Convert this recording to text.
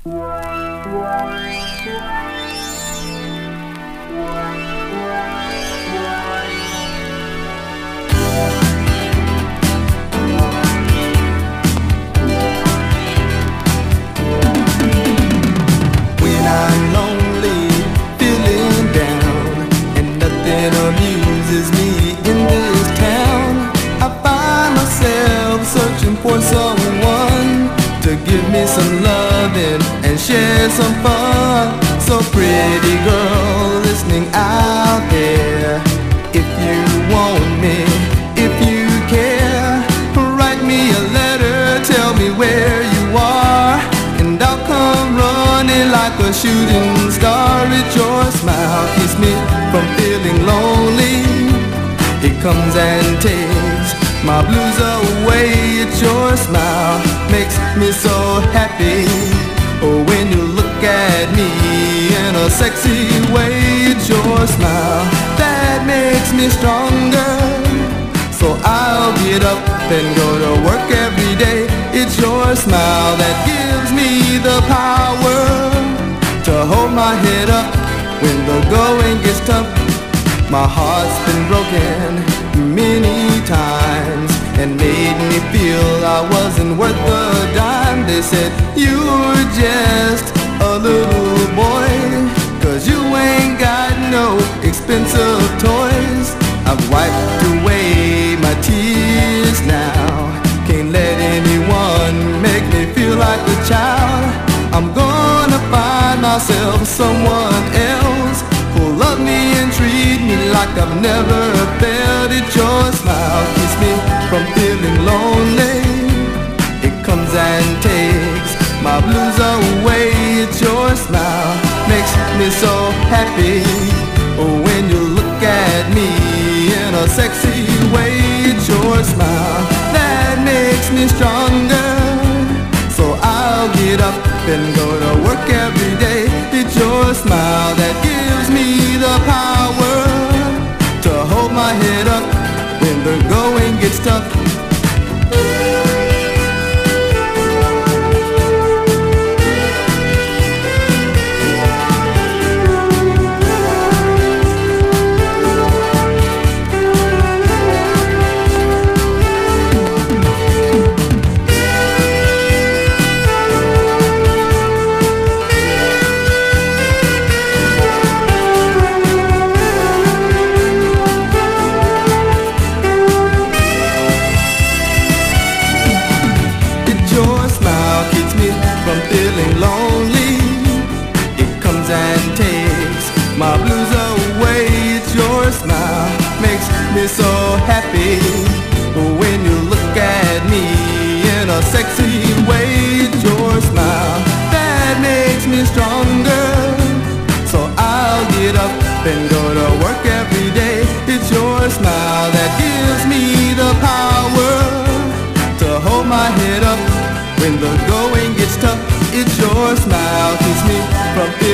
When I'm lonely, feeling down, and nothing amuses me in this town, I find myself searching for someone to give me some loving and share some fun. So pretty girl listening out there, if you want me, if you care, write me a letter, tell me where you are, and I'll come running like a shooting star. It's your smile keeps me from feeling lonely. It comes and takes my blues away. It's your smile makes me so happy. Oh, when you look at me in a sexy way. It's your smile that makes me stronger, so I'll get up and go to work every day. It's your smile that gives me the power to hold my head up when the going gets tough. My heart's been broken many times and made me feel I wasn't worth a dime. They said you were just a little boy, 'cause you ain't got no expensive toys. I've wiped away my tears now, can't let anyone make me feel like a child. I'm gonna find myself someone else who'll love me and treat me like I've never felt. It your smile keeps me from feeling lonely. It comes and takes my blues away. It's your smile makes me so happy. Oh, when you look at me in a sexy way. It's your smile that makes me stronger, so I'll get up and go to work every day. It's your smile that gives me the power to hold my head up when the going gets tough. Your smile keeps me from feeling lonely. It comes and takes my blues away. It's your smile makes me so happy. When you look at me in a sexy way. It's your smile that makes me stronger, so I'll get up and go to work every day. It's your smile that gives me the power to hold my head up when the going gets tough. It's your smile keeps me from